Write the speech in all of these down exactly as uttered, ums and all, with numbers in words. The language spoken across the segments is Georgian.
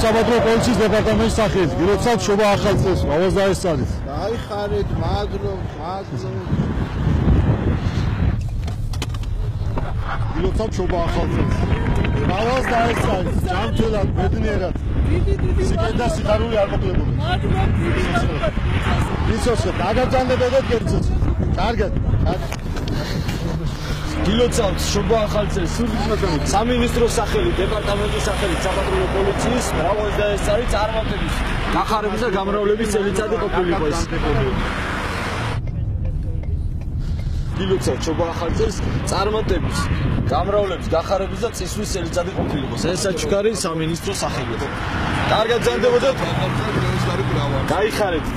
საბადრო პოლიციის დეპარტამენტის სახით. გილოცავთ შობა ახალ წელს, მავას დაესწარით. დაიხარეთ, მადლობთ, მადლობთ. გილოცავთ შობა ახალ წელს. მავას დაესწარით, ჯანმრთელად, ბედნიერად. სიკეთე და სიხარული არ მოკლებული. მადლობთ, დიდი მადლობა. იცოცხლე, დაგაბრძანებოდეთ გერცოცხლე. კარგად, კარგად. გილოცავთ შობა ახალ წელს, სულისმოწმებით. სამინისტროს სახელით, დეპარტამენტის სახელით, საპატრიო პოლიციის მრავალს დაესწარით წარმატების, გახარების და გამრავლების წელიწადი ყოფილიყო ეს. გილოცავთ შობა ახალ წელს, წარმატების, გამრავლების, გახარების და წისვლის წელიწადი ყოფილიყო. ეს საჩქარი სამინისტროს სახელით. კარგად ბრძანდებოდეთ. გაიხარეთ.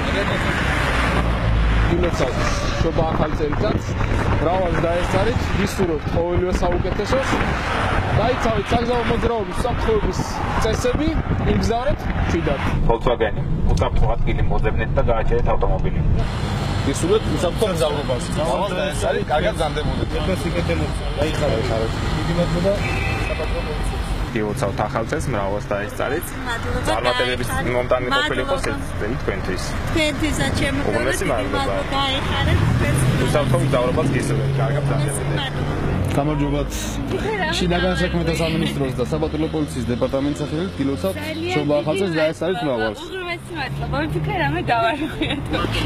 გილოცავთ შობა ახალ წელიწადს, მრავალს დაესწარით, ვისურვებთ ყოველივე საუკეთესოს, დაიცავით საგზაო მოძრაობის უსაფრთხოების წესები, იმგზავრეთ მშვიდად. Volkswagen უსაფრთხო ადგილი მოძებნეთ და გააჩერეთ ავტომობილი. ვისურვებთ უსაფრთხო მგზავრობას, მრავალს დაესწარით, კარგად ბრძანდებოდეთ. გაიხარეთ. დიდი მადლობა საპატრიო პოლიციას. გილოცავთ ახალ წელს, მრავალს დაესწარით. წარმატებების მომტანი ყოფილიყო წელი თქვენთვის. თქვენთვისაც ჩემო უღრმესი მადლობა. გაიხარეთ. უსაფრთხო მგზავრობას გისურვებთ, კარგად ბრძანდებოდეთ. გამარჯობათ. შინაგან საქმეთა სამინისტროს და საპატრიო პოლიციის დეპარტამენტის სახელით გილოცავთ შობა ახალ წელს დაესწარით მრავალს. უღრმესი მადლობა. ვიფიქრე რამე დავარღვიათ.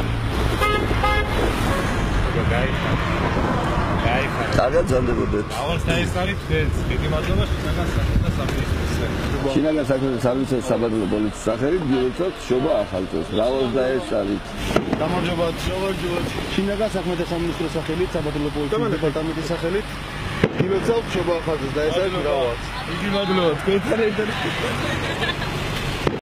კარგად ბრძანდებოდეთ. მრავალს დაესწარით თქვენს. დიდი მადლობა შინაგან საქმეთა სამინისტროს. შინაგან საქმეთა სამინისტროს საპატრიო პოლიციის სახელით გილოცავთ შობა ახალ წელს, მრავალს დაესწარით. გამარჯობათ. გამარჯობათ. შინაგან საქმეთა სამინისტროს სახელით, საპატრიო პოლიციის დეპარტამენტის სახელით გილოცავთ შობა ახალ წელს დაესწარით მრავალს. დიდი მადლობა თქვენთან ერთად.